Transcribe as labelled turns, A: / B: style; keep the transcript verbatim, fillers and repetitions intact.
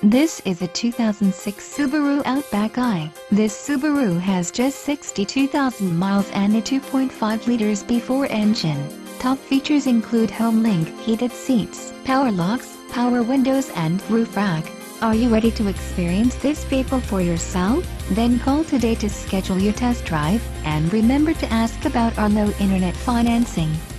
A: This is a two thousand six Subaru Outback I. This Subaru has just sixty-two thousand miles and a two point five liters V four engine. Top features include HomeLink, heated seats, power locks, power windows and roof rack. Are you ready to experience this vehicle for yourself? Then call today to schedule your test drive, and remember to ask about our low internet financing.